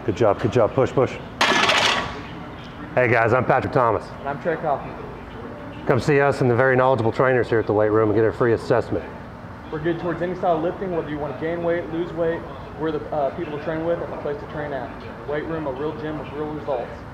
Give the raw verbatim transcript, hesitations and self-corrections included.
Good job, good job. Push, push. Hey guys, I'm Patrick Thomas. And I'm Trey Coffman. Come see us and the very knowledgeable trainers here at the weight room and get a free assessment. We're good towards any style of lifting, whether you want to gain weight, lose weight. We're the uh, people to train with and the place to train at. Weight room, a real gym with real results.